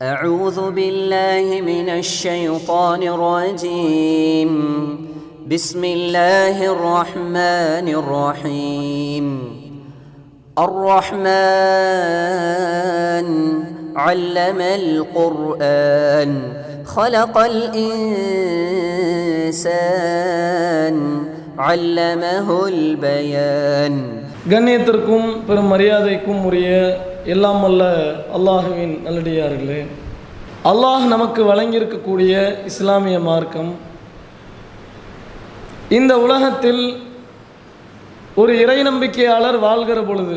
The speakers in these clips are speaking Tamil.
أعوذ بالله من الشيطان الرجيم بسم الله الرحمن الرحيم الرحمن علم القرآن خلق الإنسان علمه البيان. கண்ணியத்திற்கும் பெரும் மரியாதைக்கும் உரிய எல்லாம் வல்ல அல்லாஹுவின் நல்லடியார்களே, அல்லாஹ் நமக்கு வழங்கியிருக்கக்கூடிய இஸ்லாமிய மார்க்கம் இந்த உலகத்தில் ஒரு இறை நம்பிக்கையாளர் வாழ்கிற பொழுது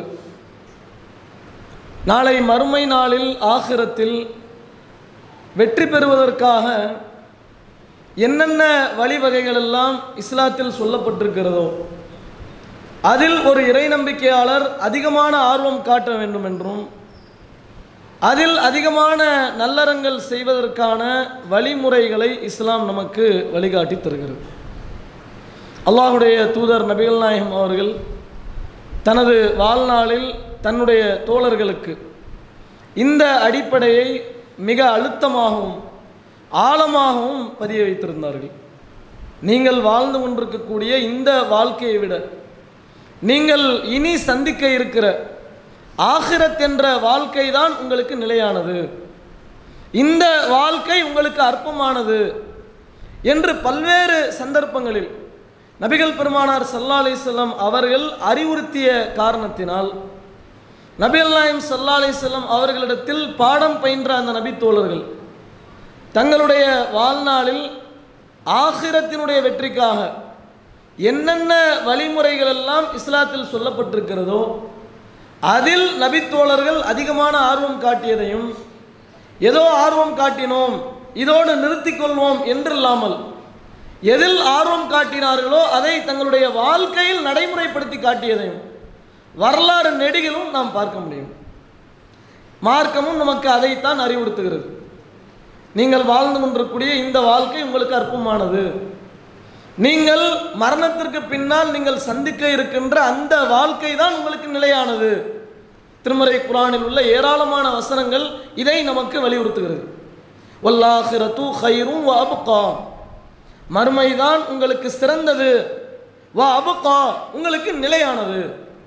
நாளை மறுமை நாளில் ஆகிரத்தில் வெற்றி பெறுவதற்காக என்னென்ன வழிவகைகள் எல்லாம் இஸ்லாத்தில் சொல்லப்பட்டிருக்கிறதோ அதில் ஒரு இறை நம்பிக்கையாளர் அதிகமான ஆர்வம் காட்ட வேண்டும் என்றும் அதில் அதிகமான நல்லறங்கள் செய்வதற்கான வழிமுறைகளை இஸ்லாம் நமக்கு வழிகாட்டி தருகிறது. அல்லாஹுடைய தூதர் நபிகள் நாயகம் அவர்கள் தனது வாழ்நாளில் தன்னுடைய தோழர்களுக்கு இந்த அடிப்படையை மிக அழுத்தமாகவும் ஆழமாகவும் பதிய வைத்திருந்தார்கள். நீங்கள் வாழ்ந்து கொண்டிருக்கக்கூடிய இந்த வாழ்க்கையை விட நீங்கள் இனி சந்திக்க இருக்கிற ஆகிரத் என்ற வாழ்க்கை தான் உங்களுக்கு நிலையானது, இந்த வாழ்க்கை உங்களுக்கு அற்பமானது என்று பல்வேறு சந்தர்ப்பங்களில் நபிகள் பெருமானார் ஸல்லல்லாஹு அலைஹி வஸல்லம் அவர்கள் அறிவுறுத்திய காரணத்தினால் நபிகள் நாயகம் ஸல்லல்லாஹு அலைஹி வஸல்லம் அவர்களிடத்தில் பாடம் பயின்ற அந்த நபி தோழர்கள் தங்களுடைய வாழ்நாளில் ஆகிரத்தினுடைய வெற்றிக்காக என்னென்ன வழிமுறைகள் எல்லாம் இஸ்லாத்தில் சொல்லப்பட்டிருக்கிறதோ அதில் நபித்தோழர்கள் அதிகமான ஆர்வம் காட்டியதையும் ஏதோ ஆர்வம் காட்டினோம் இதோடு நிறுத்திக்கொள்வோம் என்றில்லாமல் எதில் ஆர்வம் காட்டினார்களோ அதை தங்களுடைய வாழ்க்கையில் நடைமுறைப்படுத்தி காட்டியதையும் வரலாறு நெடுகிலும் நாம் பார்க்க முடியும். மார்க்கமும் நமக்கு அதைத்தான் அறிவுறுத்துகிறது. நீங்கள் வாழ்ந்து கொண்டிருக்கக்கூடிய இந்த வாழ்க்கை உங்களுக்கு அற்பமானது, நீங்கள் மரணத்திற்கு பின்னால் நீங்கள் சந்திக்க இருக்கின்ற அந்த வாழ்க்கை தான் உங்களுக்கு நிலையானது. திருமறை குர்ஆனில் உள்ள ஏராளமான வசனங்கள் இதை நமக்கு வலியுறுத்துகிறது. வல்லாஹிரத்து கைரும் வ அபுகா, மறுமைதான் உங்களுக்கு சிறந்தது, வ அபுகா உங்களுக்கு நிலையானது.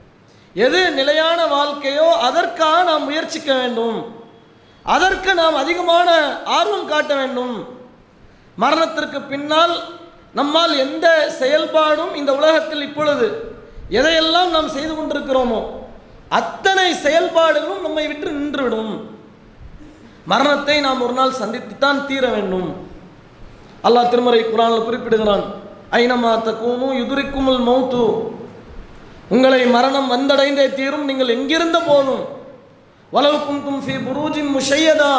எது நிலையான வாழ்க்கையோ அதற்காக நாம் முயற்சிக்க வேண்டும், அதற்கு நாம் அதிகமான ஆர்வம் காட்ட வேண்டும். மரணத்திற்கு பின்னால் நம்மால் எந்த செயல்பாடும் இந்த உலகத்தில் இப்பொழுது எதையெல்லாம் நாம் செய்து கொண்டிருக்கிறோமோ அத்தனை செயல்பாடுகளும் நம்மை விட்டு நின்றுவிடும். மரணத்தை நாம் ஒரு நாள் சந்தித்துத்தான் தீர வேண்டும். அல்லாஹ் திருமறை குர்ஆனில் குறிப்பிடுகிறான், ஐனமா தகூனு யுத்ரிக்குமுல் மௌத்து, உங்களை மரணம் வந்தடைந்தே தீரும், நீங்கள் எங்கிருந்த போதும். வலவ் குன்தும் ஃபீ புரூஜின் முஷையதா,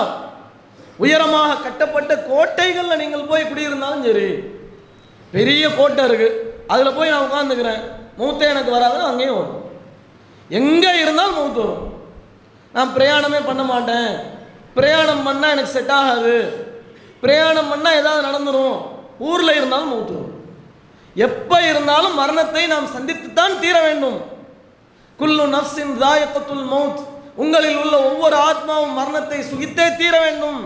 உயரமாக கட்டப்பட்ட கோட்டைகளில் நீங்கள் போய் குடியிருந்தாலும் சரி, பெரிய கோட்டை இருக்குது அதில் போய் நான் உட்காந்துக்கிறேன், மௌத்தே எனக்கு வராது, அங்கேயும் வரும். எங்கே இருந்தாலும் மௌத்து வரும். நான் பிரயாணமே பண்ண மாட்டேன், பிரயாணம் பண்ணால் எனக்கு செட் ஆகாது, பிரயாணம் பண்ணால் ஏதாவது நடந்துடும், ஊரில் இருந்தாலும் மௌத்து வரும். எப்போ இருந்தாலும் மரணத்தை நாம் சந்தித்துத்தான் தீர வேண்டும். குல்லு நஃப்ஸின் ஸாயிகத்துல் மௌத், உங்களில் உள்ள ஒவ்வொரு ஆத்மாவும் மரணத்தை சுகித்தே தீர வேண்டும்.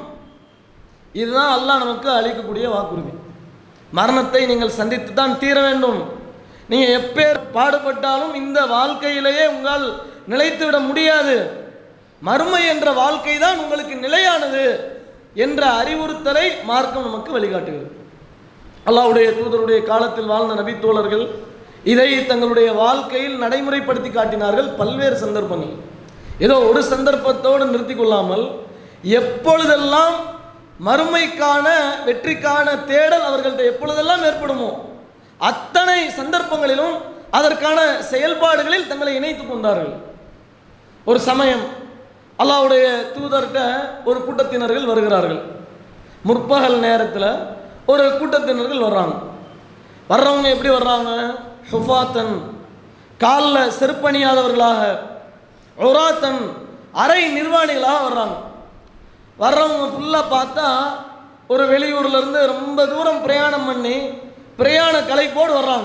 இதுதான் அல்லாஹ் நமக்கு அளிக்கக்கூடிய வாக்குறுதி. மரணத்தை நீங்கள் சந்தித்து தான் தீர வேண்டும். நீங்கள் எப்பேர் பாடுபட்டாலும் இந்த வாழ்க்கையிலேயே உங்களால் நிலைத்து விட முடியாது. மறுமை என்ற வாழ்க்கை தான் உங்களுக்கு நிலையானது என்ற அறிவுறுத்தலை மார்க்கம் நமக்கு வழிகாட்டுகிறது. அல்லாஹ்வுடைய தூதருடைய காலத்தில் வாழ்ந்த நபி தோழர்கள் இதை தங்களுடைய வாழ்க்கையில் நடைமுறைப்படுத்தி காட்டினார்கள். பல்வேறு சந்தர்ப்பங்கள், ஏதோ ஒரு சந்தர்ப்பத்தோடு நிறுத்தி கொள்ளாமல் எப்பொழுதெல்லாம் மறுமைக்கான வெற்றிக்கான தேடல் அவர்கள்ட்ட எப்பொழுதெல்லாம் ஏற்படுமோ அத்தனை சந்தர்ப்பங்களிலும் அதற்கான செயல்பாடுகளில் தங்களை இணைத்து கொண்டார்கள். ஒரு சமயம் அல்லாஹ்வுடைய தூதர்கிட்ட ஒரு கூட்டத்தினர்கள் வருகிறார்கள். முற்பகல் நேரத்தில் ஒரு கூட்டத்தினர்கள் வர்றாங்க. வர்றவங்க எப்படி வர்றாங்க? ஹுஃபாத்தன், காலில் செருப்பணியாதவர்களாக, உராத்தன், அரை நிர்வாணிகளாக வர்றாங்க. வர்றவங்க ஃபுல்லாக பார்த்தா ஒரு வெளியூர்லேருந்து ரொம்ப தூரம் பிரயாணம் பண்ணி பிரயாண களைப்போடு வர்றாங்க.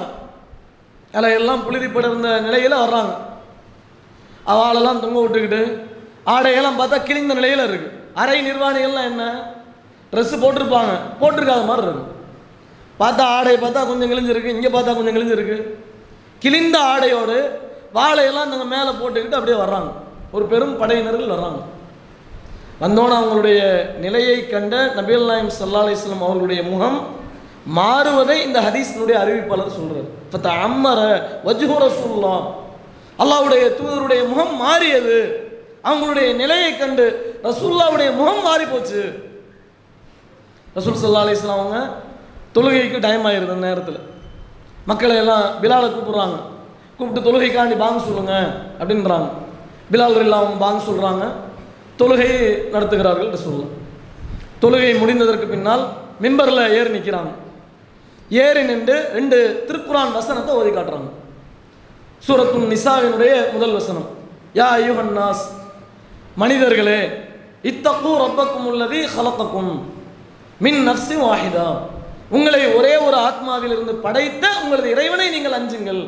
அதில் எல்லாம் புழுதிப்பட நிலையில் வர்றாங்க. அவளெல்லாம் தொங்க விட்டுக்கிட்டு ஆடையெல்லாம் பார்த்தா கிழிந்த நிலையில் இருக்குது. அரை நிர்வாணிகள்லாம் என்ன, ட்ரெஸ்ஸு போட்டிருப்பாங்க, போட்டிருக்காத மாதிரி இருக்கும். பார்த்தா ஆடையை பார்த்தா கொஞ்சம் கிழிஞ்சிருக்கு, இங்கே பார்த்தா கொஞ்சம் கிழிஞ்சிருக்கு. கிழிந்த ஆடையோடு வாழையெல்லாம் நாங்கள் மேலே போட்டுக்கிட்டு அப்படியே வர்றாங்க. ஒரு பெரும் படையினர்கள் வர்றாங்க. வந்தோன்னு அவங்களுடைய நிலையை கண்ட நபிகள் நாயகம் ஸல்லல்லாஹு அலைஹி வஸல்லம் அவர்களுடைய முகம் மாறுவதை இந்த ஹதீஸினுடைய அறிவிப்பாளர் சொல்கிறார். ஃபத்த அம்மர வஜ்ஹு ரசூலுல்லாஹ், அல்லாஹ்வுடைய தூதருடைய முகம் மாறியது. அவங்களுடைய நிலையை கண்டு ரசூலுல்லாஹ்வுடைய முகம் மாறி போச்சு. ரசூல் ஸல்லல்லாஹு அலைஹி வஸல்லம் அவங்க தொழுகைக்கு டைம் ஆயிடுது. அந்த நேரத்தில் மக்களை எல்லாம் பிலாலை கூப்பிட்றாங்க. கூப்பிட்டு தொழுகைக்காண்டி பாங்க சொல்லுங்க அப்படின்றாங்க. பிலால் ரலியல்லாஹு அவங்க பாங்க சொல்கிறாங்க. தொழுகையை நடத்துகிறார்கள் ரசூலுல்லாஹ். தொழுகை முடிந்ததற்கு பின்னால் மிம்பரில் ஏறி நிற்கிறாங்க. ஏறி நின்று 2 திருக்குரான் வசனத்தை ஓதி காட்டுறாங்க. சூரத்துன் நிசாவினுடைய முதல் வசனம், யா அய்யுஹன் நாஸ், மனிதர்களே, இத்தகு ரப்பக்கும் உள்ளதி ஹலக்கக்கும் மின் நஃப்ஸி வாஹிதா, உங்களை ஒரே ஒரு ஆத்மாவில் இருந்து படைத்த உங்களது இறைவனை நீங்கள் அஞ்சுங்கள்.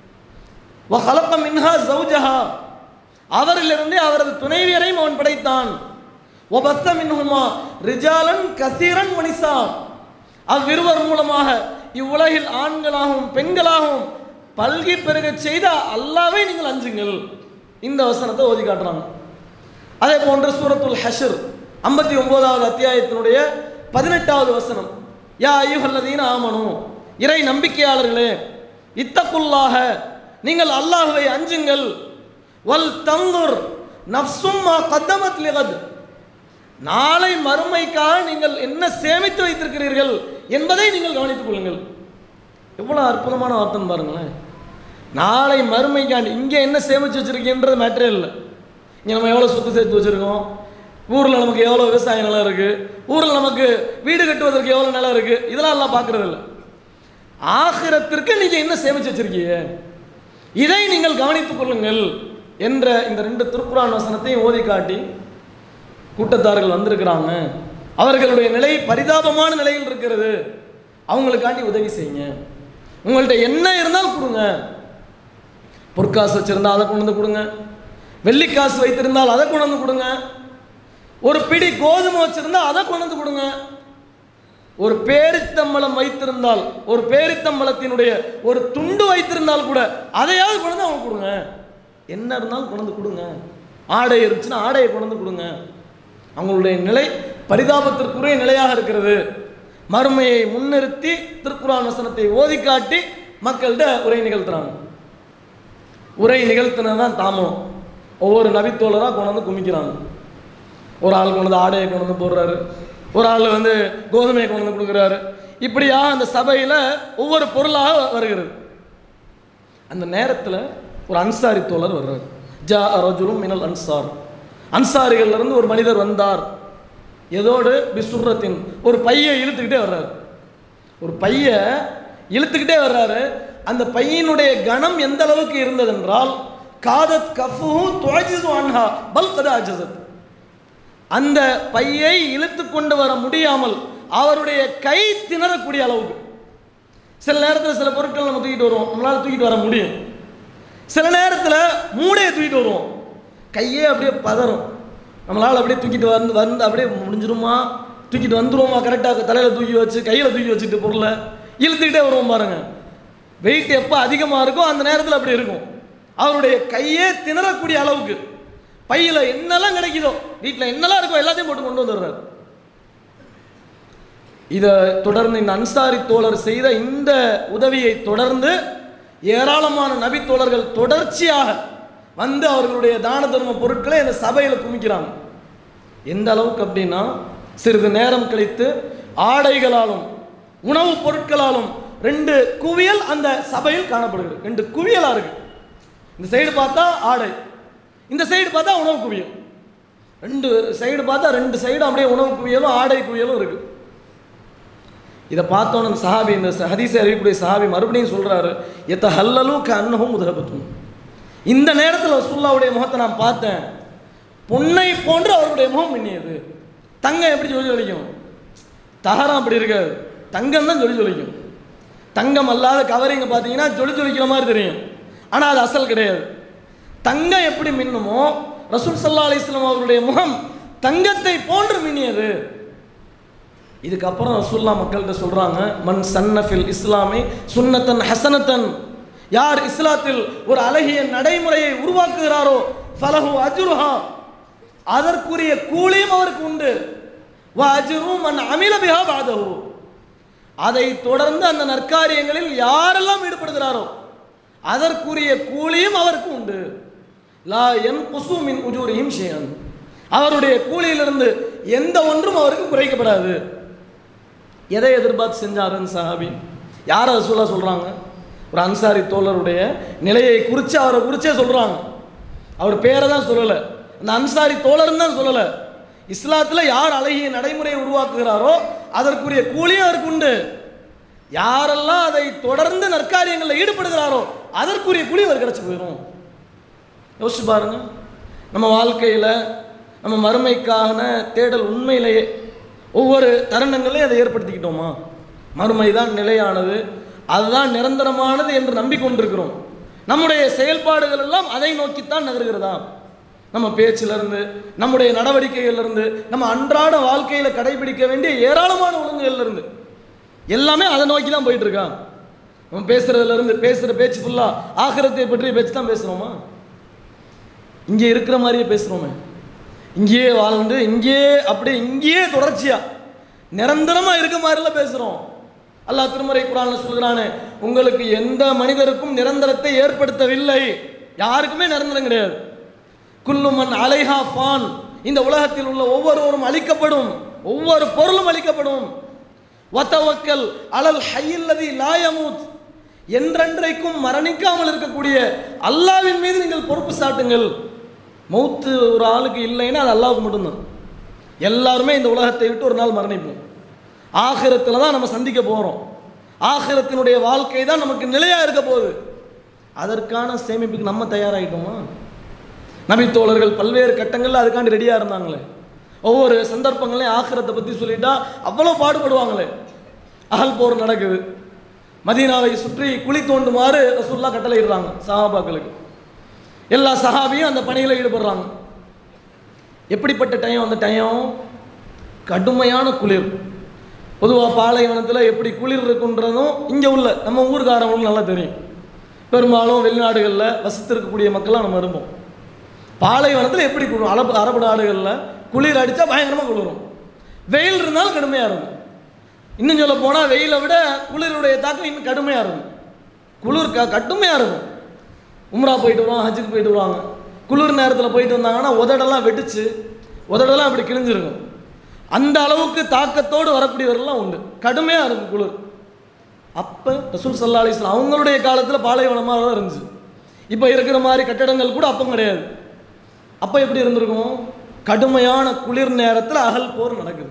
வ ஹலக்க மின்ஹா ஸௌஜஹா, அவரிலிருந்து அவரது துணைவியரையும் அவன் படைத்தான். வ பஸ்ஸ மின்ஹுமா ரிஜாலன் கஸீரன் வ நிஸா, அவ்விருவர் மூலமாக இவ்வுலகில் ஆண்களாகவும் பெண்களாகவும் பல்கி பெருகச் செய்த அல்லாஹ்வை நீங்கள் அஞ்சுங்கள். இந்த வசனத்தை ஓதி காட்டுறாங்க. அதே போன்று சூரத்துல் ஹஷ்ர் 59வது அத்தியாயத்தினுடைய 18வது வசனம், யா அய்யுஹல்லதீன ஆமனு, இறை நம்பிக்கையாளர்களே, இத்தகுல்லாஹ, நீங்கள் அல்லாஹ்வை அஞ்சுங்கள். வல் தன்துர் நஃப்ஸும் மா கத்தமத் லிகத், நாளை மறுமைக்காக நீங்கள் என்ன சேமித்து வைத்திருக்கிறீர்கள் என்பதை நீங்கள் கவனித்துக் கொள்ளுங்கள். எவ்வளோ அற்புதமான வார்த்தைன்னு பாருங்களேன். நாளை மறுமைக்காண்டி இங்கே என்ன சேமித்து வச்சுருக்கீன்றது மேட்டரே இல்லை. இங்கே நம்ம எவ்வளோ சொத்து சேர்த்து வச்சுருக்கோம், ஊரில் நமக்கு எவ்வளோ விவசாய நிலம் இருக்குது, ஊரில் நமக்கு வீடு கட்டுவதற்கு எவ்வளோ நிலம் இருக்குது, இதெல்லாம் எல்லாம் பார்க்குறது இல்லை. ஆகிரத்திற்கு நீங்கள் என்ன சேமித்து வச்சுருக்கீங்க, இதை நீங்கள் கவனித்துக் கொள்ளுங்கள் என்ற இந்த 2 திருக்குரான் வசனத்தையும் ஓதி காட்டி கூட்டத்தார்கள் வந்திருக்கிறாங்க, அவர்களுடைய நிலை பரிதாபமான நிலையில் இருக்கிறது, அவங்களுக்காண்டி உதவி செய்யுங்க. உங்கள்கிட்ட என்ன இருந்தாலும் கொடுங்க. பொற்காசு வச்சுருந்தால் அதை கொண்டு வந்து கொடுங்க, வெள்ளிக்காசு வைத்திருந்தால் அதை கொண்டு வந்து கொடுங்க, ஒரு பிடி கோதுமை வச்சுருந்தால் அதை கொண்டு வந்து கொடுங்க, ஒரு பேரித்தம்பளம் வைத்திருந்தால், ஒரு பேரித்தம்பளத்தினுடைய ஒரு துண்டு வைத்திருந்தால் கூட அதையாவது கொண்டு வந்து அவங்க கொடுங்க. என்ன இருந்தாலும் கொண்டு வந்து கொடுங்க. ஆடை இருந்துச்சுன்னா ஆடையை கொண்டு வந்து கொடுங்க. அவங்களுடைய நிலை பரிதாபத்திற்குரிய நிலையாக இருக்கிறது. மறுமையை முன்னிறுத்தி திருக்குரான் வசனத்தை ஓதி காட்டி மக்கள்கிட்ட உரை நிகழ்த்துறாங்க. உரை நிகழ்த்தினதான் தாமம். ஒவ்வொரு நபித்தோழராக கொண்டு வந்து குமிக்கிறாங்க. ஒரு ஆள் கொண்டு வந்து ஆடையை கொண்டு வந்து போடுறாரு, ஒரு ஆள் வந்து கோதுமையை கொண்டு வந்து கொடுக்குறாரு. இப்படியா அந்த சபையில் ஒவ்வொரு பொருளாக வருகிறது. அந்த நேரத்தில் ஒரு அன்சாரி தோழர் வர்றார். ஜா ரஜுலும் மினல் அன்சார், அன்சாரிகளிலிருந்து ஒரு மனிதர் வந்தார். ஏதோடு பிசுரத்தின், ஒரு பையை இழுத்துக்கிட்டே வர்றாரு. ஒரு பையை இழுத்துக்கிட்டே வர்றாரு. அந்த பையனுடைய கணம் எந்த அளவுக்கு இருந்ததென்றால், காதத் கஃபுஹு துஅஜிஸு அன்ஹா பல் கத அஜஸத், அந்த பையை இழுத்து கொண்டு வர முடியாமல் அவருடைய கை திணறக்கூடிய அளவுக்கு. சில நேரத்தில் சில பொருட்கள் நம்ம தூக்கிட்டு வருவோம், நம்மளால் தூக்கிட்டு வர முடியும். சில நேரத்தில் மூடையை தூக்கிட்டு வருவோம், கையே அப்படியே பதறும். நம்மளால் அப்படியே தூக்கிட்டு வந்து அப்படியே முடிஞ்சிருமா, தூக்கிட்டு வந்துடுவோமா, கரெக்டாக தலையில் தூக்கி வச்சு கையில் தூக்கி வச்சுட்டு பொருளை இழுத்துக்கிட்டே வருவோம் பாருங்கள். வெயிட் எப்போ அதிகமாக இருக்கோ அந்த நேரத்தில் அப்படி இருக்கும். அவருடைய கையே திணறக்கூடிய அளவுக்கு பையில் என்னெல்லாம் கிடைக்குதோ, வீட்டில் என்னெல்லாம் இருக்கோ எல்லாத்தையும் போட்டு கொண்டு வந்துடுறாரு. இதை தொடர்ந்து இந்த அன்சாரி தோழர் செய்த இந்த உதவியை தொடர்ந்து ஏராளமான நபி தோழர்கள் தொடர்ச்சியாக வந்து அவர்களுடைய தான தர்ம பொருட்களை இந்த சபையில் குமிக்கிறாங்க. எந்த அளவுக்கு அப்படின்னா, சிறிது நேரம் கழித்து ஆடைகளாலும் உணவுப் பொருட்களாலும் 2 குவியல் அந்த சபையில் காணப்படுகிறது. 2 குவியலாக இருக்கு. இந்த சைடு பார்த்தா ஆடை, இந்த சைடு பார்த்தா உணவு குவியல். 2 சைடு பார்த்தா 2 சைடும் அப்படியே உணவு குவியலும் ஆடை குவியலும் இருக்கு. இதை பார்த்தோன்னு சஹாபி, இந்த ஹதீஸை அறிவிக்கக்கூடிய சஹாபி மறுபடியும் சொல்றாரு, எத்த ஹல்லலு கன்னஹும் முதஹபத்தும், இந்த நேரத்தில் ரசூலுல்லாஹ்வுடைய முகத்தை நான் பார்த்தேன், பொன்னை போன்று அவருடைய முகம் மின்னியது. தங்கம் எப்படி சொல்லி சொல்லிக்கும், தகரம் அப்படி இருக்காது, தங்கம் தான் சொல்லி சொல்லிக்கும். தங்கம் அல்லாத கவரிங்க பார்த்தீங்கன்னா சொல்லி சொல்லிக்கிற மாதிரி தெரியும், ஆனால் அது அசல் கிடையாது. தங்கம் எப்படி மின்னுமோ ரசூல் ஸல்லல்லாஹு அலைஹி வஸல்லம் அவருடைய முகம் தங்கத்தை போன்று மினியது. இதுக்கப்புறம் ரசூலுல்லாஹ் மக்கள்கிட்ட சொல்றாங்க, மன் சன்னஃபில் இஸ்லாமி சுன்னத்தன் ஹசனத்தன், யார் இஸ்லாத்தில் ஒரு அழகிய நடைமுறையை உருவாக்குகிறாரோ ஃபலஹு அஜ்ருஹா, அதற்குரிய கூலியும் அவருக்கு உண்டு. வ அஜ்ரு மன் அமில பிஹா பஅதஹு, அதை தொடர்ந்து அந்த நற்காரியங்களில் யாரெல்லாம் ஈடுபடுகிறாரோ அதற்குரிய கூலியும் அவருக்கு உண்டு. லா யன்குசு மின் உஜூரிஹிம் ஷைஅன், அவருடைய கூலியிலிருந்து எந்த ஒன்றும் அவருக்கு குறைக்கப்படாது. எதை எதிர்பார்த்து செஞ்சாருன்னு சஹாபி யார் ரசூலுல்லாஹ் சொல்றாங்க? ஒரு அன்சாரி தோழருடைய நிலையை குறித்து அவரை குறிச்சே சொல்றாங்க. அவர் பேரை தான் சொல்லலை, அந்த அன்சாரி தோழர்னு தான் சொல்லலை. இஸ்லாத்தில் யார் அழகிய நடைமுறையை உருவாக்குகிறாரோ அதற்குரிய கூலியும் அவருக்கு உண்டு. யாரெல்லாம் அதை தொடர்ந்து நற்காரியங்களில் ஈடுபடுகிறாரோ அதற்குரிய கூலி அவர் கிடைச்சி போயிடும். யோசிச்சு பாருங்க, நம்ம வாழ்க்கையில் நம்ம மறுமைக்கான தேடல் உண்மையிலேயே ஒவ்வொரு தருணங்களையும் அதை ஏற்படுத்திக்கிட்டோமா? மறுமை தான் நிலையானது, அதுதான் நிரந்தரமானது என்று நம்பிக்கொண்டிருக்கிறோம். நம்முடைய செயல்பாடுகள் எல்லாம் அதை நோக்கித்தான் நகர்கிறதா? நம்ம பேச்சிலிருந்து, நம்முடைய நடவடிக்கைகளிலிருந்து, நம்ம அன்றாட வாழ்க்கையில் கடைபிடிக்க வேண்டிய ஏராளமான ஒழுங்குகள்லேருந்து எல்லாமே அதை நோக்கி தான் போயிட்டு இருக்கா? நம்ம பேசுறதுலேருந்து, பேசுகிற பேச்சு ஃபுல்லாக ஆகிரத்தை பற்றிய பேச்சு தான் பேசுகிறோமா? இங்கே இருக்கிற மாதிரியே பேசுகிறோமே, இங்கேயே வாழ்ந்து இங்கேயே அப்படியே இங்கேயே தொடர்ச்சியாக நிரந்தரமாக இருக்க மாதிரிலாம் பேசுகிறோம். அல்லாஹ் திருமறை குர்ஆன்ல சொல்கிறானே, உங்களுக்கு எந்த மனிதருக்கும் நிரந்தரத்தை ஏற்படுத்தவில்லை, யாருக்குமே நிரந்தரம் கிடையாது. குல்லு மன் அலைஹா ஃபான், இந்த உலகத்தில் உள்ள ஒவ்வொருவரும் அழிக்கப்படும், ஒவ்வொரு பொருளும் அழிக்கப்படும். வதவக்கல் அலல் ஹய்யில்லதி லா யமூத், என்றென்றைக்கும் மரணிக்காமல் இருக்கக்கூடிய அல்லாஹ்வின் மீது நீங்கள் பொறுப்பு சாட்டுங்கள். மௌத்து ஒரு ஆளுக்கு இல்லைன்னா அது அல்லாஹ்வுக்கு மட்டும்தான். எல்லாருமே இந்த உலகத்தை விட்டு ஒரு நாள் மரணிப்போம். ஆகிரத்தில் தான் நம்ம சந்திக்க போகிறோம். ஆகிரத்தினுடைய வாழ்க்கை தான் நமக்கு நிலையாக இருக்க போகுது. அதற்கான சேமிப்புக்கு நம்ம தயாராகிட்டோமா? நபித்தோழர்கள் பல்வேறு கட்டங்களில் அதுக்காண்டி ரெடியாக இருந்தாங்களே. ஒவ்வொரு சந்தர்ப்பங்களையும் ஆகிரத்தை பற்றி சொல்லிட்டா அவ்வளோ பாடுபடுவாங்களே. அகல் போர் நடக்குது, மதீனாவை சுற்றி குழி தோண்டுமாறு ரசூலுல்லாஹ் கட்டளையிடுறாங்க சஹாபாக்களுக்கு. எல்லா சஹாபியும் அந்த பணியில் ஈடுபடுறாங்க. எப்படிப்பட்ட டைம் அந்த டைம்? கடுமையான குளிர். பொதுவாக பாலைவனத்தில் எப்படி குளிர் இருக்குன்றதும் இங்கே உள்ள நம்ம ஊர்காரவங்களுக்கு நல்லா தெரியும். பெரும்பாலும் வெளிநாடுகளில் வசித்திருக்கக்கூடிய மக்கள்லாம் நம்ம இருப்போம். பாலைவனத்தில் எப்படி குளிரும்? அரபு நாடுகளில் குளிர் அடித்தா பயங்கரமாக குளிரும், வெயில் இருந்தாலும் கடுமையாக இருக்கும். இன்னும் சொல்ல போனால் வெயிலை விட குளிருடைய தாக்கம் இன்னும் கடுமையாக இருக்கும். குளிர் கடுமையாக இருக்கும். உம்ரா போயிட்டு வருவாங்க, ஹஜ்ஜுக்கு போயிட்டு வருவாங்க. குளிர் நேரத்தில் போயிட்டு வந்தாங்கன்னா உதடெல்லாம் வெடிச்சு உதடெல்லாம் இப்படி கிழிஞ்சிருக்கும். அந்த அளவுக்கு தாக்கத்தோடு வரக்கூடியவர்கள்லாம் உண்டு. கடுமையாக இருக்கும் குளிர். அப்போ ரசூல் ஸல்லல்லாஹு அலைஹி வஸல்லம் அவங்களுடைய காலத்தில் பாலைவனமாக தான் இருந்துச்சு. இப்போ இருக்கிற மாதிரி கட்டடங்கள் கூட அப்போ கிடையாது. அப்போ எப்படி இருந்திருக்கும்? கடுமையான குளிர் நேரத்தில் அகல் போர் நடக்குது.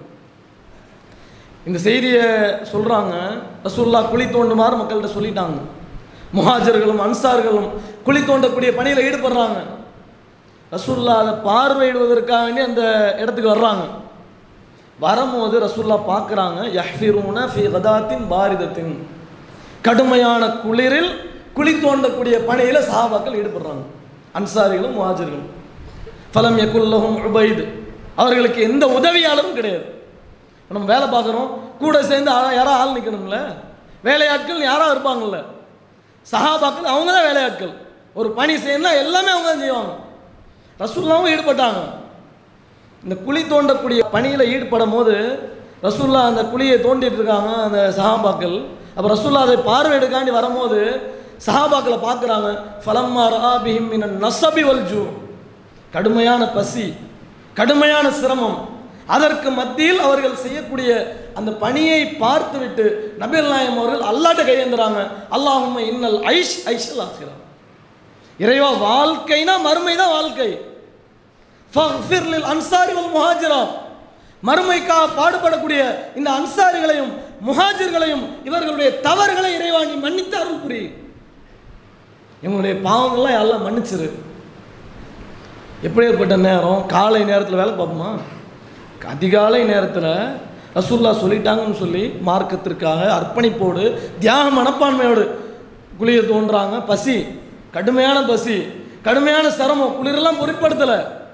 இந்த செய்தியை சொல்கிறாங்க, ரசூலுல்லாஹ் குழி தோண்டுமாறு மக்கள்கிட்ட சொல்லிட்டாங்க. முஹாஜர்களும் அன்சார்களும் குழி தோண்டக்கூடிய பணியில் ஈடுபடுறாங்க. ரசூலுல்லாஹ் அதை பார்வையிடுவதற்காக வேண்டி அந்த இடத்துக்கு வர்றாங்க. வரும்போது ரசூலுல்லாஹ் பார்க்குறாங்க, யஹ்ஃபிரூன ஃபி கதாத்தின் பாரிதத்தின், கடுமையான குளிரில் குழி தோண்டக்கூடிய பணியில் சஹாபாக்கள் ஈடுபடுறாங்க, அன்சாரிகளும் முஹாஜர்களும். ஃபலம் யகுல்லஹும் உபைத், அவர்களுக்கு எந்த உதவியாளரும் கிடையாது. நம்ம வேலை பார்க்குறோம், கூட சேர்ந்து யாராவது ஆள் நிற்கணும்ல, வேலையாட்கள் யாராவது இருப்பாங்கல்ல. சஹாபாக்கள் அவங்க தான் வேலையாட்கள். ஒரு பணி செய்யணும்னா எல்லாமே அவங்க தான் செய்வாங்க. ரசூலுல்லாஹ்வும் ஈடுபட்டாங்க. இந்த குழி தோண்டக்கூடிய பணியில் ஈடுபடும் போது ரசூலுல்லாஹ் அந்த குழியை தோண்டிட்டு இருக்காங்க அந்த சஹாபாக்கள். அப்போ ரசூலுல்லாஹ் அதை பார்வையிடுக்காண்டி வரும்போது சஹாபாக்களை பார்க்குறாங்க. ஃபலம்மா ரஆ பிஹிம் மினன் நஸபி வல் ஜூ, கடுமையான பசி, கடுமையான சிரமம், அதற்கு மத்தியில் அவர்கள் செய்யக்கூடிய அந்த பணியை பார்த்துவிட்டு நபிகள் நாயகம் அவர்கள் அல்லாஹ்ட்ட கையேந்துறாங்க. அல்லாஹும்ம இன்னல் ஐஷ் ஐஷல் ஆகிரா, இறைவா வாழ்க்கைனா மறுமை தான் வாழ்க்கை. ஃபக்ஃபிர் லில் அன்சாரி வல் முஹாஜிரா, மறுமைக்காக பாடுபடக்கூடிய இந்த அன்சாரிகளையும் முஹாஜிர்களையும் இவர்களுடைய தவறுகளை இறைவா நீ மன்னித்து அருள் புரி, இவங்களுடைய பாவங்கள்லாம் எல்லாம் மன்னிச்சிரு. எப்படிப்பட்ட நேரம்? காலை நேரத்தில் வேலை பார்ப்போமா? அதிகாலை நேரத்தில் ரசூலுல்லாஹ் சொல்லிட்டாங்கன்னு சொல்லி மார்க்கத்திற்காக அர்ப்பணிப்போடு தியாக மனப்பான்மையோடு குளியை தோன்றாங்க. பசி, கடுமையான பசி, கடுமையான சிரமம், குளிரெல்லாம் பொருட்படுத்தலை.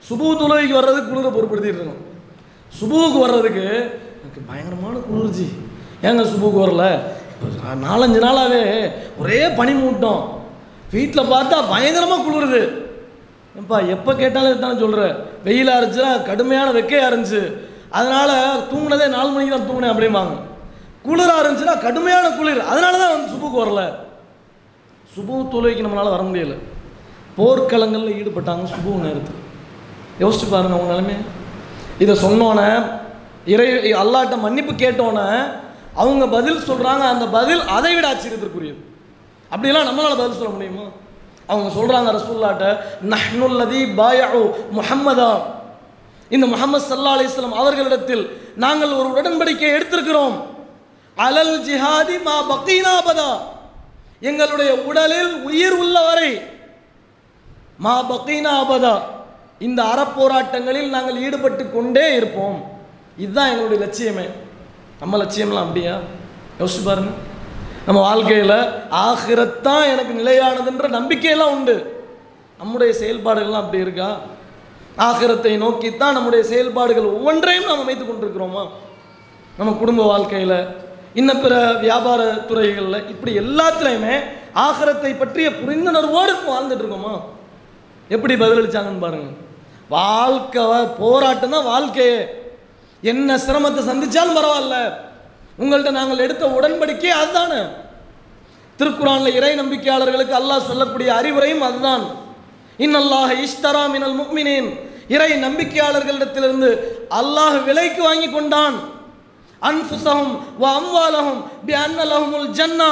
சுபு தொழுகைக்கு வர்றதுக்கு குளிரை பொருட்படுத்திட்டு இருக்கோம். சுபுவுக்கு வர்றதுக்கு எனக்கு பயங்கரமான குளிர்ச்சி. ஏங்க சுபுவுக்கு வரல? 4-5 நாளாகவே ஒரே பனி மூட்டம், வீட்டில் பார்த்தா பயங்கரமாக குளிருது. ஏப்பா எப்போ கேட்டாலும் இதுதானே சொல்கிற, வெயிலாக இருந்துச்சுன்னா கடுமையான வெக்கையாக இருந்துச்சு, அதனால் தூங்கினதே 4 மணிக்கு தான் தூங்கினேன் அப்படிம்பாங்க. குளிராக இருந்துச்சுன்னா கடுமையான குளிர், அதனால தான் வந்து சுபுக்கு வரல. சுபு தொழுகைக்கு நம்மளால் வர முடியலை. போர்க்களங்களில் ஈடுபட்டாங்க சுபு நேரத்தில். யோசிச்சு பாருங்க அவங்க நிலைமை. இதை சொன்னோன்னே அல்லாஹ்ட்ட மன்னிப்பு கேட்டோன்னே அவங்க பதில் சொல்கிறாங்க. அந்த பதில் அதை விட ஆச்சரியத்திற்குரியது. அப்படிலாம் நம்மளால் பதில் சொல்ல முடியுமா? அவங்க சொல்கிறாங்க ரசூலுல்லாஹ்ட்ட, நஹ்னுல்லதி பாயஉ முஹம்மதா, இந்த முஹம்மது ஸல்லல்லாஹு அலைஹி வஸல்லம் அவர்களிடத்தில் நாங்கள் ஒரு உடன்படிக்கை எடுத்திருக்கிறோம். அலல் ஜிஹாதி மா பகீனா அபதா, எங்களுடைய உடலில் உயிர் உள்ளவரை, மா பகீனா அபதா, இந்த அறப்போராட்டங்களில் நாங்கள் ஈடுபட்டு கொண்டே இருப்போம். இதுதான் எங்களுடைய லட்சியமே. நம்ம லட்சியம்லாம் அப்படியா? யோசிச்சு பாருங்க. நம்ம வாழ்க்கையில் ஆகிரத்தான் எனக்கு நிலையானதுன்ற நம்பிக்கையெல்லாம் உண்டு. நம்முடைய செயல்பாடுகள்லாம் அப்படி இருக்கா? ஆகிரத்தை நோக்கித்தான் நம்முடைய செயல்பாடுகள் ஒவ்வொன்றையும் நாம் அமைத்து கொண்டிருக்கிறோமா? நம்ம குடும்ப வாழ்க்கையில், இன்னும் பிற வியாபார துறைகளில், இப்படி எல்லாத்துலேயுமே ஆகிரத்தை பற்றிய புரிந்துணர்வோடு வாழ்ந்துட்டு இருக்கோமா? எப்படி பதிலளிச்சாங்கன்னு பாருங்க. வாழ்க்கை போராட்டம் தான் வாழ்க்கையே. என்ன சிரமத்தை சந்திச்சாலும் பரவாயில்ல, உங்கள்கிட்ட நாங்கள் எடுத்த உடன்படிக்கை அதுதானே. திருக்குரானில் இறை நம்பிக்கையாளர்களுக்கு அல்லாஹ் சொல்லக்கூடிய அறிவுரையும் அதுதான். இன்னல்லாஹ இஷ்தரா மினல் முஃமினீன், இறை நம்பிக்கையாளர்களிடத்திலிருந்து அல்லாஹ் விலைக்கு வாங்கி கொண்டான். அன்ஃபுஸஹும் வ அம்வாலஹும் பிஅன்ன லஹுமுல் ஜன்னா,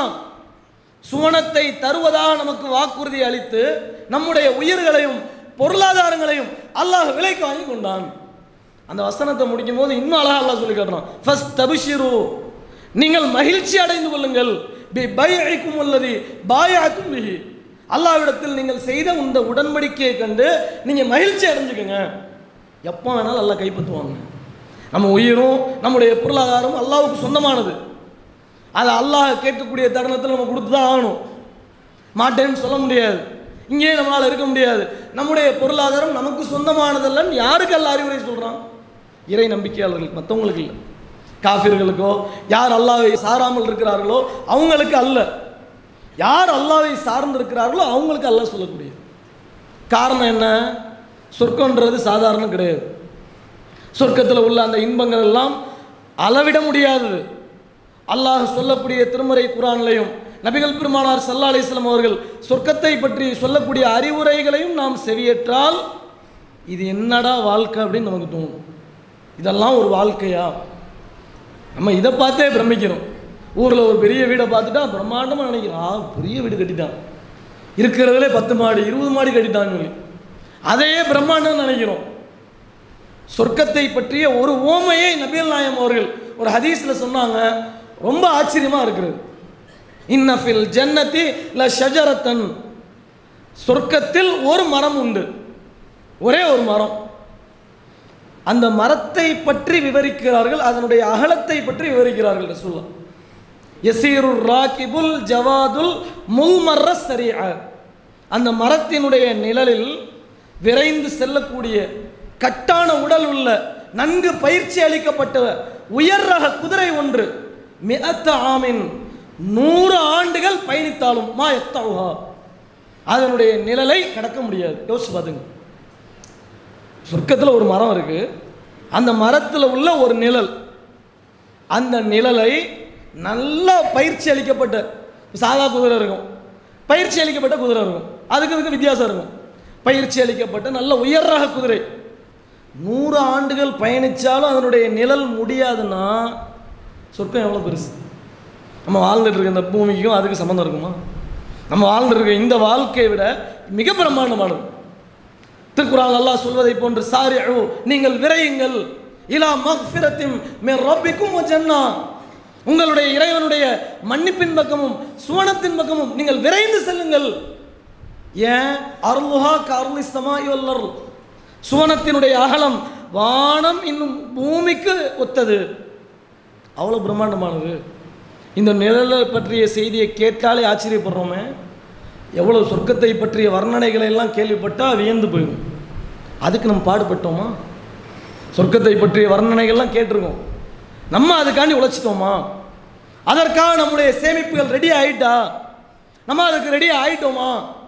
சுவனத்தை தருவதாக நமக்கு வாக்குறுதி அளித்து நம்முடைய உயிர்களையும் பொருளாதாரங்களையும் அல்லாஹ் விலைக்கு வாங்கி கொண்டான். அந்த வசனத்தை முடிக்கும் போது இன்னும் அழகா அல்லாஹ் சொல்லி காட்டுறான், ஃபஸ்தபிஷிரு, நீங்கள் மகிழ்ச்சி அடைந்து கொள்ளுங்கள், பி பைஇக்கும் அல்லதி பாயஅத்தும் பிஹி, அல்லாஹ்விடத்தில் நீங்கள் செய்த இந்த உடன்படிக்கையை கண்டு நீங்கள் மகிழ்ச்சி அடைஞ்சுக்கங்க. எப்போ வேணாலும் அல்லாஹ் கைப்பற்றுவாங்க. நம்ம உயிரும் நம்முடைய பொருளாதாரமும் அல்லாஹ்வுக்கு சொந்தமானது. அதை அல்லாஹ் கேட்கக்கூடிய தருணத்தில் நம்ம கொடுத்து தான் ஆகணும். மாட்டேன்னு சொல்ல முடியாது, இங்கேயே நம்மளால் இருக்க முடியாது. நம்முடைய பொருளாதாரம் நமக்கு சொந்தமானதல்லன்னு யாருக்கு அல்லாஹ் அறிவுரை சொல்கிறான்? இறை நம்பிக்கையாளர்களுக்கு, மற்றவங்களுக்கு இல்லை. காஃபிர்களுக்கோ, யார் அல்லாஹ்வை சாராமல் இருக்கிறார்களோ அவங்களுக்கு அல்ல. யார் அல்லாஹ்வை சார்ந்து இருக்கிறார்களோ அவங்களுக்கு அல்லாஹ் சொல்லக்கூடியது. காரணம் என்ன? சொர்க்கன்றது சாதாரணம் கிடையாது. சொர்க்கத்தில் உள்ள அந்த இன்பங்கள் எல்லாம் அளவிட முடியாதது. அல்லாஹ் சொல்லக்கூடிய திருமறை குர்ஆன்லையும் நபிகள் பெருமானார் ஸல்லல்லாஹு அலைஹி வஸல்லம் அவர்கள் சொர்க்கத்தை பற்றி சொல்லக்கூடிய அறிவுரைகளையும் நாம் செவியேற்றால் இது என்னடா வாழ்க்கை அப்படின்னு நமக்கு தோணும். இதெல்லாம் ஒரு வாழ்க்கையா? நம்ம இதை பார்த்தே பிரமிக்கிறோம். ஊரில் ஒரு பெரிய வீடை பார்த்துட்டா பிரம்மாண்டமாக நினைக்கிறோம், பெரிய வீடு கட்டிட்டான், இருக்கிறதுலே 10 மாடி 20 மாடி கட்டிட்டான்னு சொல்லி அதையே பிரம்மாண்டம் நினைக்கிறோம். சொர்க்கத்தை பற்றிய ஒரு ஓமையை நபிகள் நாயகம் அவர்கள் ஒரு ஹதீஸில் சொன்னாங்க, ரொம்ப ஆச்சரியமாக இருக்கிறது. இன்னஃபில் ஜன்னதி ல ஷஜரத்தன், சொர்க்கத்தில் ஒரு மரம் உண்டு, ஒரே ஒரு மரம். அந்த மரத்தை பற்றி விவரிக்கிறார்கள், அதனுடைய அகலத்தை பற்றி விவரிக்கிறார்கள் ரசூலுல்லாஹ். யசீருர் ராகிபுல் ஜவாதுல் முல்மர்ர சரிஅ, அந்த மரத்தினுடைய நிழலில் விரைந்து செல்லக்கூடிய கட்டான உடல் உள்ள நன்கு பயிற்சி அளிக்கப்பட்ட உயர் ரக குதிரை ஒன்று, மிஅத்த ஆமின், 100 ஆண்டுகள் பயணித்தாலும் மா யக்தவுஹா, அதனுடைய நிழலை கடக்க முடியாது. யோசிச்சு பார்த்துங்க. சொர்க்கத்தில் ஒரு மரம் இருக்கு, அந்த மரத்தில் உள்ள ஒரு நிழல், அந்த நிழலை நல்லா பயிற்சி அளிக்கப்பட்ட சாதா குதிரை இருக்கும், பயிற்சி அளிக்கப்பட்ட குதிரை இருக்கும், அதுக்கு வித்தியாசம் இருக்கும். பயிற்சி அளிக்கப்பட்ட நல்ல உயர் ரக குதிரை 100 ஆண்டுகள் பயணித்தாலும் அதனுடைய நிழல் முடியாதுன்னா சொர்க்கம் எவ்வளோ பெருசு. நம்ம வாழ்ந்துட்டு இருக்க இந்த பூமிக்கும் அதுக்கு சம்மந்தம் இருக்குமா? நம்ம வாழ்ந்துட்டு இருக்க இந்த வாழ்க்கையை விட மிக பிரம்மாண்டமானது. திருக்குர்ஆன் அல்லாஹ் சொல்வதை போன்று, சாரிஉ, நீங்கள் விரையுங்கள், இலா மக்ஃபிரத்தின் மின் ரப்பிக்கும் வ ஜன்னா, உங்களுடைய இறைவனுடைய மன்னிப்பின் பக்கமும் சுவனத்தின் பக்கமும் நீங்கள் விரைந்து செல்லுங்கள். ஏன்? அர்லுஹா கஅர்லி ஸமாஇ வல் அர்ல், சுவனத்தினுடைய அகலம் வானம் இன்னும் பூமிக்கு ஒத்தது, அவ்வளோ பிரம்மாண்டமானது. இந்த நிழலை பற்றிய செய்தியை கேட்டாலே ஆச்சரியப்படுறோமே. எவ்வளோ சொர்க்கத்தை பற்றிய வர்ணனைகளை எல்லாம் கேள்விப்பட்டால் வியந்து போயிடும். அதுக்கு நம்ம பாடுபட்டோமா? சொர்க்கத்தை பற்றிய வர்ணனைகள்லாம் கேட்டிருக்கோம், நம்ம அதுக்காண்டி உழைச்சிட்டோமா? அதற்காக நம்முடைய சேமிப்புகள் ரெடி ஆகிட்டா? நம்ம அதுக்கு ரெடி ஆகிட்டோமா?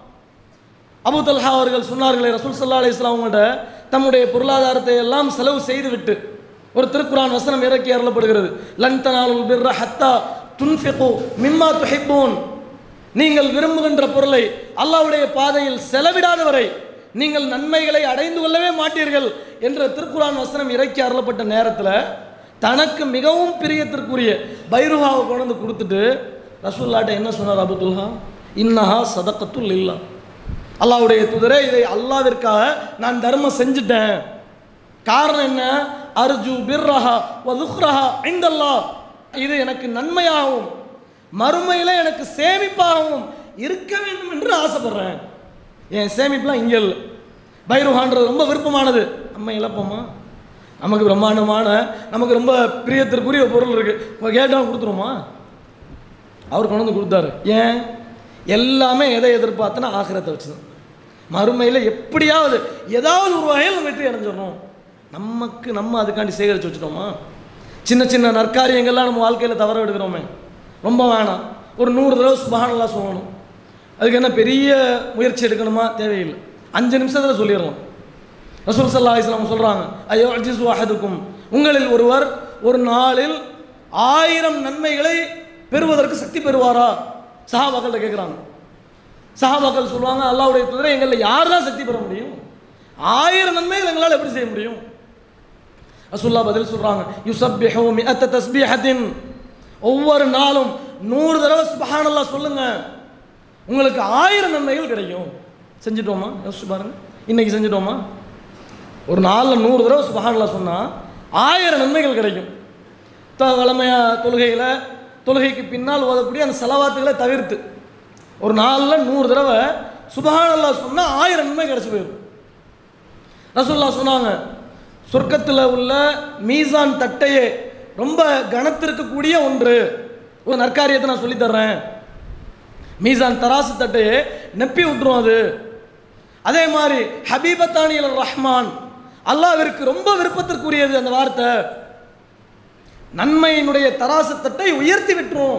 அபூ தல்ஹா அவர்கள் சொன்னார்களே, ரசூல் ஸல்லல்லாஹு அலைஹி வஸல்லம் அவங்கள்ட்ட தம்முடைய பொருளாதாரத்தை எல்லாம் செலவு செய்துவிட்டு ஒரு திருக்குர்ஆன் வசனம் இறக்கி அருளப்படுகிறது. லன் தனாலுல் பிர்ர ஹத்தா துன்ஃபிகு மிம்மா துஹிப்பூன். நீங்கள் விரும்புகின்ற பொருளை அல்லாஹ்வுடைய பாதையில் செலவிடாதவரை நீங்கள் நன்மைகளை அடைந்து கொள்ளவே மாட்டீர்கள் என்ற திருக்குர்ஆன் வசனம் இறக்கி அருளப்பட்ட நேரத்தில் தனக்கு மிகவும் பிரியத்திற்குரிய பைருஹாவை கொண்டு வந்து கொடுத்துட்டு ரசூலுல்லாஹ்ட்ட என்ன சொன்னார் அபூ துல்ஹா? இன்னஹா சதகத்துல் லில்லாஹ். அல்லாஹ்வுடைய தூதரே, இதை அல்லாஹ்விற்காக நான் தர்மம் செஞ்சுட்டேன். காரணம் என்ன? அர்ஜு பிர்ரஹா வ துக்ரஹா இன்தல்லாஹ். இது எனக்கு நன்மையாகவும் மறுமையில் எனக்கு சேமிப்பாகவும் இருக்க வேண்டும் என்று ஆசைப்படுறேன். என் சேமிப்புலாம் இங்கே இல்லை. பைருஹான்றது ரொம்ப விருப்பமானது, நம்ம இழப்போமா? நமக்கு பிரம்மாண்டமான, நமக்கு ரொம்ப பிரியத்திற்குரிய பொருள் இருக்குது, கேட்டால் கொடுத்துருமா? அவர் கொண்டு வந்து கொடுத்தாரு. ஏன்? எல்லாமே எதை எதிர்பார்த்தனா ஆகிரத்தை வச்சுதான். மறுமையில் எப்படியாவது ஏதாவது ஒரு வகையில் நம்ம வெற்றி அடைஞ்சிடணும். நம்ம அதுக்காண்டி சேகரித்து வச்சுட்டோமா? சின்ன சின்ன நற்காரியங்கள்லாம் நம்ம வாழ்க்கையில் தவற விடுகிறோமே, ரொம்ப வேணாம். ஒரு 100 தடவை சுப்ஹானல்லாஹ் சொல்லணும். அதுக்கு என்ன பெரிய முயற்சி எடுக்கணுமா? தேவையில்லை, 5 நிமிஷத்தில் சொல்லிடலாம். ரசூல் ஸல்லல்லாஹு அலைஹி வஸல்லம் சொல்கிறாங்க, ஐயோ அஜிஸு அஹதுக்கும், உங்களில் ஒருவர் ஒரு நாளில் 1000 நன்மைகளை பெறுவதற்கு சக்தி பெறுவாரா? சஹாபாக்கள்கிட்ட கேட்குறாங்க. சஹாபாக்கள் சொல்லுவாங்க, அல்லாஹ்வுடைய தூதரே, எங்களில் யார் தான் சக்தி பெற முடியும்? 1000 நன்மைகள் எங்களால் எப்படி செய்ய முடியும்? ரசூலுல்லாஹ் பதில் சொல்கிறாங்க, யுஸப்பிஹு மிஅத தஸ்பீஹத்தின், ஒவ்வொரு நாளும் 100 தடவை சுப்ஹானல்லாஹ் சொல்லுங்க, உங்களுக்கு 1000 நன்மைகள் கிடைக்கும். செஞ்சுட்டோமா? யோசிச்சு பாருங்க, இன்னைக்கு செஞ்சுட்டோமா? ஒரு நாளில் 100 தடவை சுப்ஹானல்லாஹ் சொன்னால் 1000 நன்மைகள் கிடைக்கும். வளமையாக தொழுகைக்கு பின்னால் ஓதக்கூடிய அந்த ஸலவாத்துகளை தவிர்த்து ஒரு நாளில் 100 தடவை சுப்ஹானல்லாஹ் சொன்னால் 1000 நன்மை கிடச்சி போயிடும். ரசூலுல்லாஹ் சொன்னாங்க, சொர்க்கத்தில் உள்ள மீசான் தட்டையே ரொம்ப கனத்திருக்கக்கூடிய ஒன்று, ஒரு நற்காரியத்தை நான் சொல்லித்தர்றேன். மீசான் தராசு தட்டையே நெப்பி விட்டுரும் அது. அதே மாதிரி ஹபீபத்தானி அல் ரஹ்மான், அல்லாஹ்விற்கு ரொம்ப விருப்பத்திற்குரியது அந்த வார்த்தை. நன்மையினுடைய தராசு தட்டை உயர்த்தி விட்டுரும்.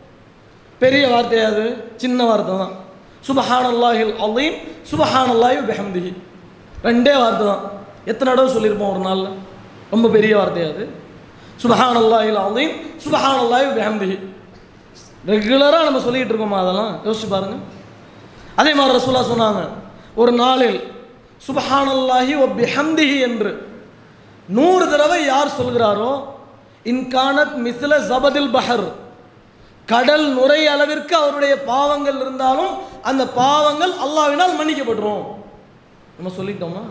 பெரிய வார்த்தையாது, சின்ன வார்த்தை தான். சுப்ஹானல்லாஹில் அஸீம் சுப்ஹானல்லாஹி வ பிஹம்திஹி, 2 வார்த்தை தான். எத்தனை தடவை சொல்லியிருப்போம் ஒரு நாளில்? ரொம்ப பெரிய வார்த்தையாது. சுப்ஹானல்லாஹில் அஸீம் சுப்ஹானல்லாஹி வ பிஹம்திஹி ரெகுலராக நம்ம சொல்லிக்கிட்டு இருக்கோமா? அதெல்லாம் யோசிச்சு பாருங்க. அதே மாதிரி ரசூலுல்லாஹ் சொன்னாங்க, ஒரு நாளில் சுப்ஹானல்லாஹி வ பிஹம்திஹி என்று 100 தடவை யார் சொல்கிறாரோ, இன்கானத் மிஸ்ல ஜபதில் பஹர், கடல் நுரை அளவிற்கு அவருடைய பாவங்கள் இருந்தாலும் அந்த பாவங்கள் அல்லாஹ்வினால் மன்னிக்கப்பட்டுரும். நம்ம சொல்லிட்டோமா?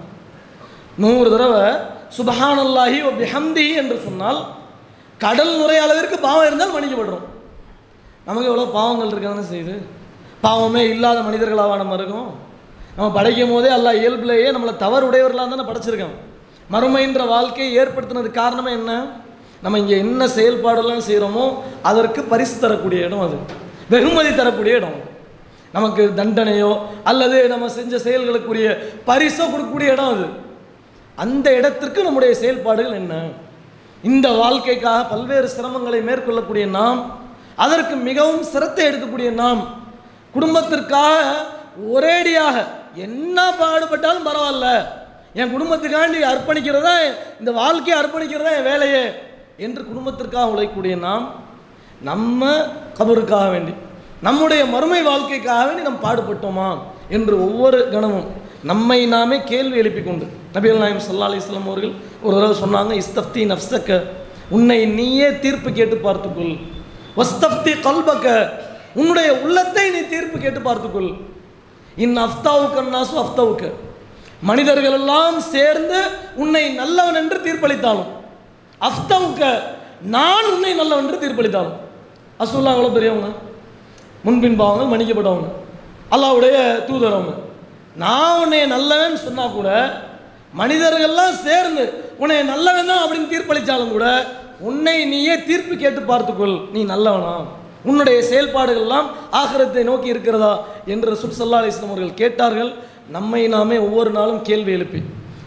100 தடவை சுப்ஹானல்லாஹி வ பிஹம்திஹி என்று சொன்னால் கடல் நுரை அளவிற்கு பாவம் இருந்தால் மன்னிக்கப்பட்டுரும். நமக்கு எவ்வளோ பாவங்கள் இருக்காதுன்னு செய்யுது. பாவமே இல்லாத மனிதர்களாக நம்ம இருக்கோம். நம்ம படைக்கும் போதே அல்லாஹ் இயல்பிலேயே நம்மளை தவறுடையவர்களாக தானே படைச்சிருக்கோம். மறுமைன்ற வாழ்க்கையை ஏற்படுத்தினதுக்கு காரணமே என்ன? நம்ம இங்கே என்ன செயல்பாடெல்லாம் செய்கிறோமோ அதற்கு பரிசு தரக்கூடிய இடம், அது வெகுமதி தரக்கூடிய இடம். நமக்கு தண்டனையோ அல்லது நம்ம செஞ்ச செயல்களுக்குரிய பரிசோ கொடுக்கக்கூடிய இடம் அது. அந்த இடத்திற்கு நம்முடைய செயல்பாடுகள் என்ன? இந்த வாழ்க்கைக்காக பல்வேறு சிரமங்களை மேற்கொள்ளக்கூடிய நாம், அதற்கு மிகவும் சிரத்தை எடுக்கக்கூடிய நாம், குடும்பத்திற்காக ஒரேடியாக என்ன பாடுபட்டாலும் பரவாயில்ல, என் குடும்பத்துக்காண்டி அர்ப்பணிக்கிறதா, இந்த வாழ்க்கையை அர்ப்பணிக்கிறதா என் வேலையே என்று குடும்பத்திற்காக உழைக்கக்கூடிய நாம், நம்ம கபருக்காக வேண்டி, நம்முடைய மறுமை வாழ்க்கைக்காக வேண்டி நாம் பாடுபட்டோமா என்று ஒவ்வொரு கணமும் நம்மை நாமே கேள்வி எழுப்பிக் கொண்டு நபிகள் நாயகம் ஸல்லல்லாஹு அலைஹி வஸல்லம் அவர்கள் ஒரு தடவை சொன்னாங்க, இஸ்தஃப்தி நஃப்ஸக, உன்னை நீயே தீர்ப்பு கேட்டு பார்த்துக்கொள். வஸ்தஃப்தி கல்பக, உன்னுடைய உள்ளத்தை நீ தீர்ப்பு கேட்டு பார்த்துக்கொள். இன் அஃப்தாவுக்க நாசு அஃப்தாவுக்க, மனிதர்கள் எல்லாம் சேர்ந்து உன்னை நல்லவன் என்று தீர்ப்பளித்தாலும், அஃப்தாவுக்க, நான் உன்னை நல்லவன் என்று தீர்ப்பளித்தாலும். ரசூலுல்லாஹ் எவ்வளோ பெரியவங்க, முன்பின் பாவங்கள் மன்னிக்கப்பட்டவங்க, அல்லாஹ்வுடைய தூதர் அவங்க. நான் உன்னை நல்லவன் சொன்னால் கூட, மனிதர்கள்லாம் சேர்ந்து உன்னை நல்லவன் தான் அப்படின்னு தீர்ப்பளித்தாலும் கூட, உன்னை நீயே தீர்ப்பு கேட்டு பார்த்துக்கொள், நீ நல்லவனா, உன்னுடைய செயல்பாடுகள்லாம் ஆகிரத்தை நோக்கி இருக்கிறதா என்று ரசூல் ஸல்லல்லாஹு அலைஹி வஸல்லம் அவர்கள் கேட்டார்கள். நம்மை நாமே ஒவ்வொரு நாளும் கேள்வி எழுப்பி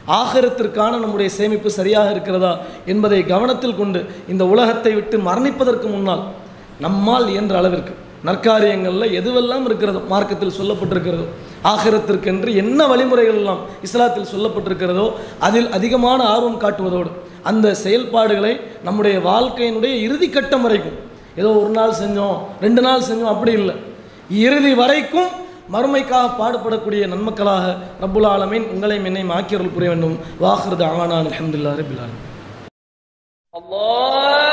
ஆகிரத்திற்கான நம்முடைய சேமிப்பு சரியாக இருக்கிறதா என்பதை கவனத்தில் கொண்டு இந்த உலகத்தை விட்டு மரணிப்பதற்கு முன்னால் நம்மால் இயன்ற அளவிற்கு நற்காரியங்களில் எதுவெல்லாம் இருக்கிறதோ மார்க்கத்தில் சொல்லப்பட்டிருக்கிறதோ ஆகிரத்திற்கென்று என்ன வழிமுறைகள் எல்லாம் இஸ்லாத்தில் சொல்லப்பட்டிருக்கிறதோ அதில் அதிகமான ஆர்வம் காட்டுவதோடு அந்த செயல்பாடுகளை நம்முடைய வாழ்க்கையினுடைய இறுதி கட்டம் வரைக்கும், ஏதோ ஒரு நாள் செஞ்சோம் 2 நாள் செஞ்சோம் அப்படி இல்லை, இறுதி வரைக்கும் மறுமைக்காக பாடுபடக்கூடிய நன்மக்களாக ரப்புல் ஆலமீன் உங்களையும் என்னையும் ஆக்கியருள் புரிய வேண்டும். வாஹிரு தஅவானா அல்ஹம்துலில்லாஹி ரப்பில் ஆலமீன். அல்லாஹ்